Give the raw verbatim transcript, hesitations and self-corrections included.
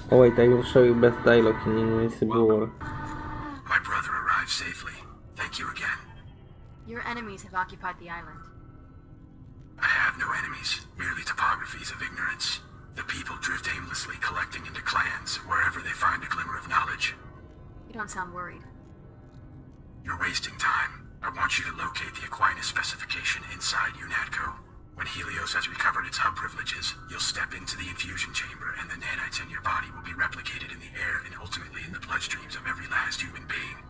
Oh wait, I will show you best dialogue in Invisible War. My brother arrived safely. Thank you again. Your enemies have occupied the island. I have no enemies, merely topographies of ignorance. The people drift aimlessly, collecting into clans wherever they find a glimmer of knowledge. You don't sound worried. You're wasting time. I want you to locate the Aquinas specification inside UNATCO. When Helios has recovered its hub privileges, you'll step into the infusion chamber and the nanites in your body will be replicated in the air and ultimately in the bloodstreams of every last human being.